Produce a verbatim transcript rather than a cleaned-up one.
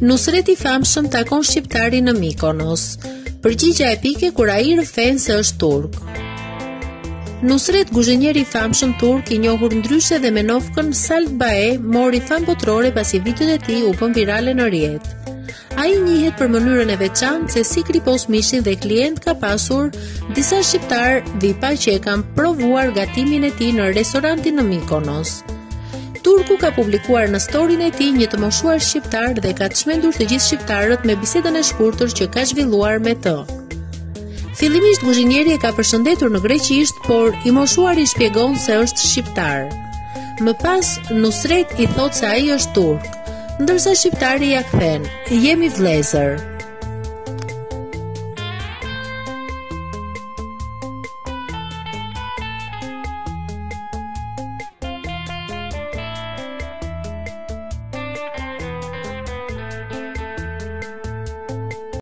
Nusret i famshëm takon shqiptarin në Mikonos. Përgjigja epike kur ai rëfen se është turk. Nusret, guzhenjeri i famshëm turk i njohur ndryshe dhe me nofkën Salt Bae, mori fam botërore pasi videot e tij u bën virale në rrjet. Ai njihet për mënyrën e veçantë se si kripos mishin dhe klient ka pasur disa shqiptar V I P që e kanë provuar gatimin e tij në restorantin në Mikonos. Turku ka publikuar në storin e tij një të moshuar shqiptar dhe ka çmendur të gjithë shqiptarët me bisedën e shkurtër që ka zhvilluar me të. Fillimisht guzhinjeri e ka përshëndetur në greqisht, por i moshuari shpjegon se është shqiptar. Më pas, Nusret i thot se ai është turk, ndërsa shqiptari ja kthen: "Jemi vëllezër."